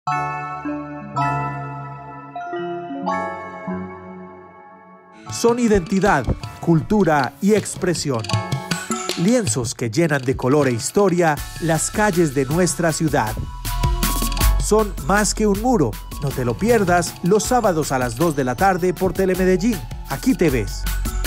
Son identidad, cultura y expresión. Lienzos que llenan de color e historia las calles de nuestra ciudad. Son más que un muro. No te lo pierdas los sábados a las 2 de la tarde por Telemedellín. Aquí te ves.